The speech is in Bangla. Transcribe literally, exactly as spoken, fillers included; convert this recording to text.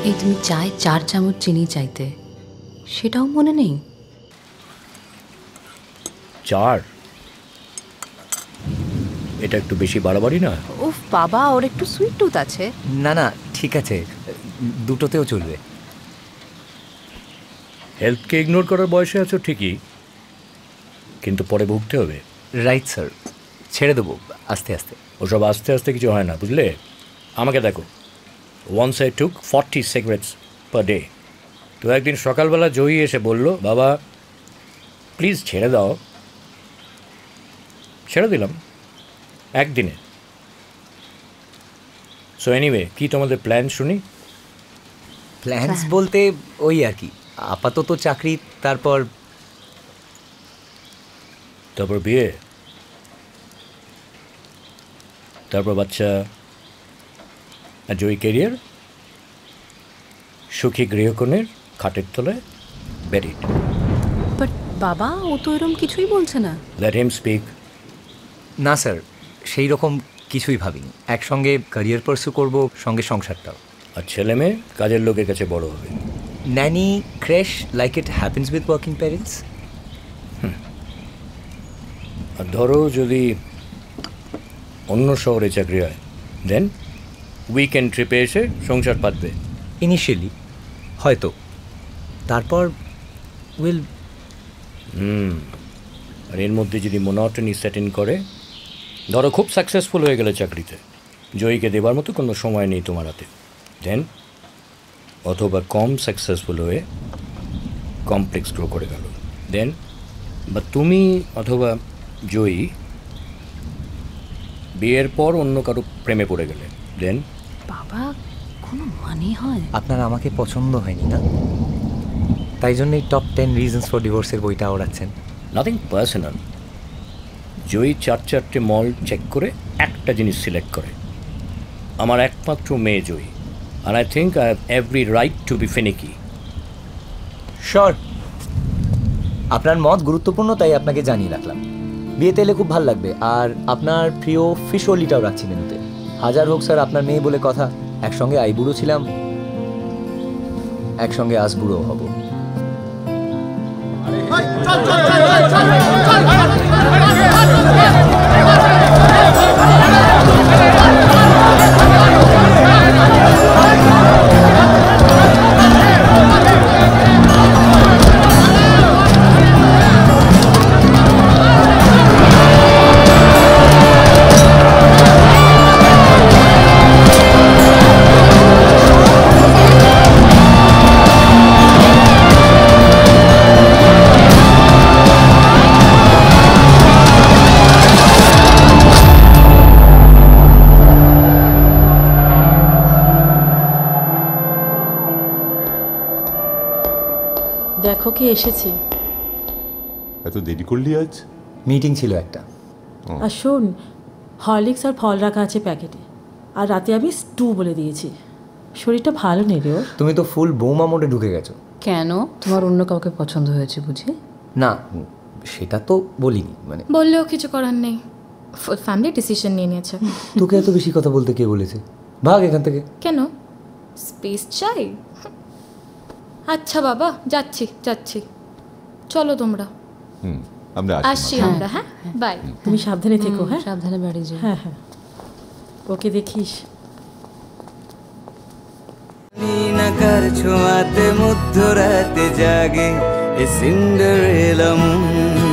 এই তুমি চায় চার চামচ চিনি চাইতে, সেটাও মনে নেই? চার? এটা একটু বেশি বাড়াবাড়ি না? উফ বাবা, ওর একটু সুইট টুথ আছে। না না ঠিক আছে, দুটোতেও চলবে। হেলথকে ইগনোর করার বয়সে আছো ঠিকই, কিন্তু পরে ভুগতে হবে। রাইট স্যার, ছেড়ে দেবো আস্তে আস্তে। ওসব আস্তে আস্তে কিছু হয় না, বুঝলে? আমাকে দেখো, once I took forty cigarettes per day. তো একদিন সকালবেলা জয়ী এসে বলল, বাবা প্লিজ ছেড়ে দাও। ছেড়ে দিলাম একদিনে। সো এনিওয়ে, কি তোমাদের প্ল্যান শুনি? প্ল্যানস বলতে ওই আর কি, আপাতত চাকরি, তারপর তারপর বিয়ে, তারপর বাচ্চা, আর জয়ী ক্যারিয়ার, সুখী গৃহকোণের খাটের তলায় ব্যারিড। বাট বাবা, ও তো এরকম কিছুই বলছে না। Let him speak. না স্যার, সেই রকম কিছুই ভাবিনি। একসঙ্গে ক্যারিয়ার পার্সু করব, সঙ্গে সংসারটাও। আর ছেলে মেয়ে কাজের লোকের কাছে বড় হবে। Nanny, creche, like it happens with working parents. আর ধরো যদি অন্য শহরে চাকরি হয়, দেন উইকেন্ড ট্রিপে এসে সংসার পাতবে। ইনিশিয়ালি হয়তো, তারপর উইল। হুম আর এর মধ্যে যদি মোনোটনি সেট ইন করে, ধরো খুব সাকসেসফুল হয়ে গেলে চাকরিতে, জয়ীকে দেবার মতো কোনো সময় নেই তোমার হাতে, দেন, অথবা কম সাকসেসফুল হয়ে কমপ্লেক্স গ্রো করে গেল, দেন, বা তুমি অথবা জয়ী বিয়ের পর অন্য কারো প্রেমে পড়ে গেলে, দেন। বাবা, কোনো মানে হয়? আপনার আমাকে পছন্দ হয়নি না, তাই জন্যই টপ টেন রিজনস ফর ডিভোর্সের বইটা ওড়াচ্ছেন। Nothing personal. জয়ী চার চারটে মল চেক করে একটা জিনিস সিলেক্ট করে, আমার একমাত্র মেয়ে জয়ী, আর I think I have every right to be finicky. Short, আপনার মত গুরুত্বপূর্ণ, তাই আপনাকে জানিয়ে রাখলাম। বিয়েতে এলে খুব ভালো লাগবে। আর আপনার প্রিয় ফিশ ওলিটাও রাখছি মেনুতে। হাজার হোক স্যার, আপনার মেয়ে বলে কথা, একসঙ্গে আইবুড়ো ছিলাম, একসঙ্গে আসবুড়ো হব। দেখো কি এসেছি। এত দেরি করলি আজ? মিটিং ছিল একটা। আর শোন, হরলিক্স আর ফল রাখা আছে প্যাকেটে, আর রাতে আমি স্টু বলে দিয়েছি। শরীরটা ভালো নেই রে ওর। তুমি তো ফুল বৌমা মোডে ঢুকে গেছো। কেন, তোমার অন্য কাউকে পছন্দ হয়েছে বুঝি? না, সেটা তো বলিনি। মানে বললেও কিছু করার নেই, ফ্যামিলি ডিসিশন নিয়ে নিয়েছে। তোকে এত বেশি কথা বলতে কে বলেছে? ভাগ এখান থেকে। কেন, স্পেস চাই? আচ্ছা বাবা, যাচ্ছি যাচ্ছি, চলো তোমরা। হুম আমরা আসছি আমরা। হ্যাঁ, বাই। তুমি সাবধানে থেকো। হ্যাঁ, সাবধানে বাড়ি যাও। হ্যাঁ হ্যাঁ, ওকে দেখিস। নীনাকার ছোঁয়াতে মধ্যরাতে জাগে এ সিন্ডারেলা মুন।